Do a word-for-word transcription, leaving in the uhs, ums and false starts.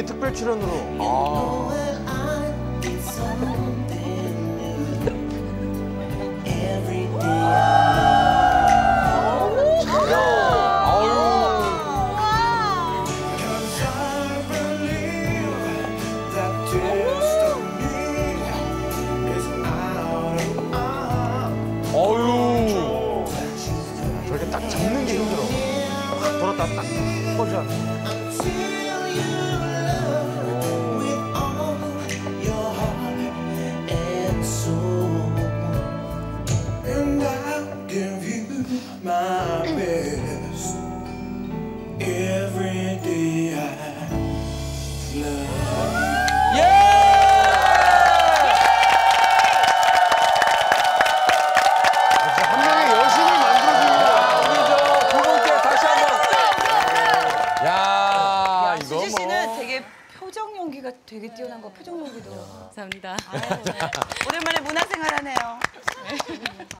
이렇게 특별 출연으로. 아. 어유. 저렇게 딱 잡는 게 힘들어. 확 돌았다 딱 퍼져. My best every day I love. 예! 한 명의 여신을 만들어줍니다. 우리 저 두 분께 다시 한번. 야, 이거 수지 씨는 뭐. 되게 표정 연기가 되게 뛰어난 거. 표정 연기도. 감사합니다. 아유, 오랜만에 문화생활하네요.